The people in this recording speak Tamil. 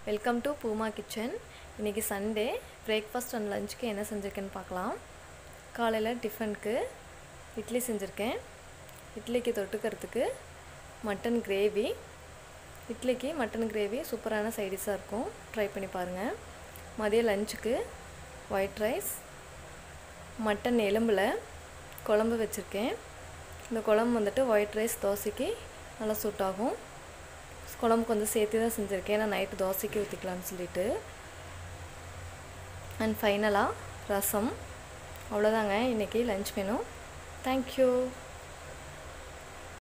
Welcome to Pooma kitchen. இன்றைக்கி சண்டே. பிரேக்ஃபாஸ்ட் அண்ட் லஞ்சுக்கு என்ன செஞ்சுருக்கேன்னு பார்க்கலாம். காலையில் டிஃபனுக்கு இட்லி செஞ்சுருக்கேன். இட்லிக்கு தொட்டுக்கிறதுக்கு மட்டன் கிரேவி. இட்லிக்கு மட்டன் கிரேவி சூப்பரான சைடிஷாக இருக்கும், ட்ரை பண்ணி பாருங்கள். மதிய லஞ்சுக்கு ஒயிட் ரைஸ், மட்டன் எலும்பில் குழம்பு வச்சுருக்கேன். இந்த குழம்பு வந்துட்டு ஒயிட் ரைஸ் தோசைக்கு நல்லா சூட் ஆகும். குழம்பு கொஞ்சம் சேர்த்து தான் செஞ்சுருக்கேன், நான் நைட்டு தோசைக்கு ஊற்றிக்கலான்னு சொல்லிட்டு. அண்ட் ஃபைனலாக ரசம். அவ்வளோதாங்க இன்றைக்கி லஞ்ச் மெனு. தேங்க்யூ.